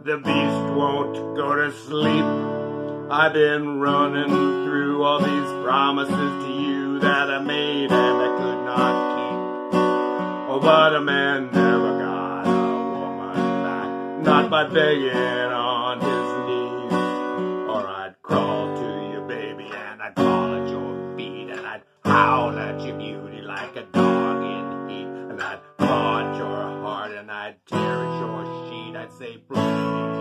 the beast won't go to sleep. I've been running through all these promises to you that I made and I could not keep. Oh, but a man never got a woman back, not by begging on his knees. Or I'd crawl to you, baby, and I'd fall at your feet, and I'd howl at your beauty like a dog in heat, and I'd claw at your heart, and I'd tear at your sheet. I'd say, please.